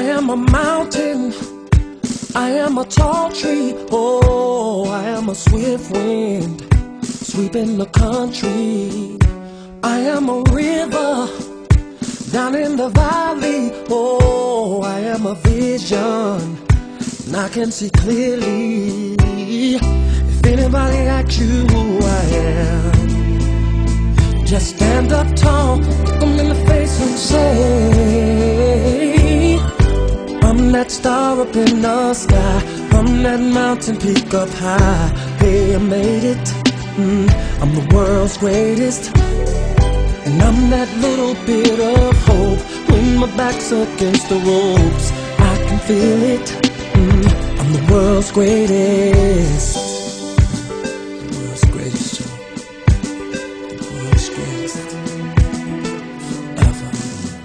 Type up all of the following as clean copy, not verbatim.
am a mountain, I am a tall tree, oh, I am a swift wind, sweeping the country. I am a river, down in the valley, oh, I am a vision, and I can see clearly. If anybody asks you who I am, just stand up tall, look them in the face and say, I'm that star up in the sky, I'm that mountain peak up high. Hey, I made it, I'm the world's greatest, and I'm that little bit of hope. When my back's against the ropes, I can feel it, I'm the world's greatest. The world's greatest, Joe. The world's greatest. Ever.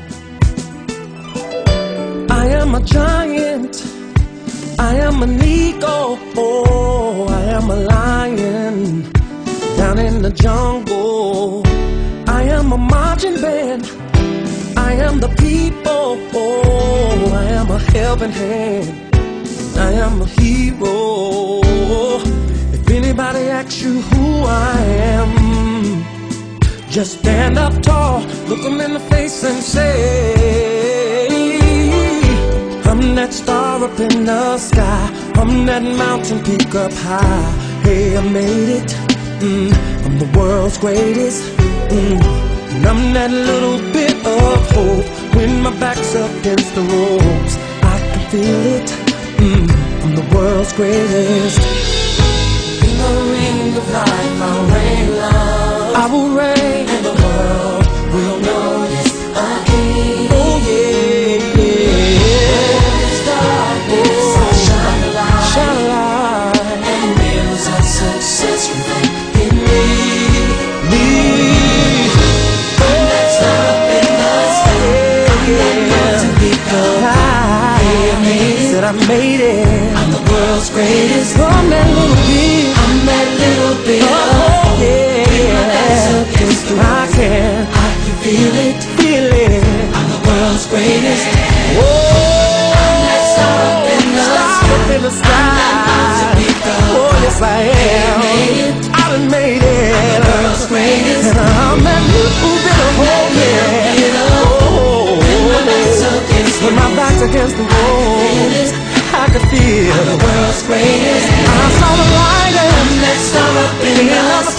I am a giant, I am an eagle, oh, I am a lion, down in the jungle. I am a marching band, I am the people, oh, I am a helping hand, I am a hero. If anybody asks you who I am, just stand up tall, look them in the face and say, I'm that star up in the sky, I'm that mountain peak up high. Hey, I made it, I'm the world's greatest, and I'm that little bit of hope. When my back's against the ropes, I can feel it, I'm the world's greatest. In the ring of life, I'll rain love, I will reign, and the world will notice again. Oh yeah, yeah. Darkness, I'll shine a light, shine a light, and winds of success remain in me. I'm that star up in the sky, I'm that mountain peak up high. Said I made it, I'm the world's greatest. I'm that little bit, I'm that little bit of hope. Yeah, I can feel it, feel it. I'm the world's greatest. Whoa, I'm that star up in the sky. Oh yes I am. I done made it. I'm the world's greatest. And I'm that little bit of hope. Yeah. Oh, when my back's against the wall, I could feel the world's greatest. I saw the light and I'm that star up in the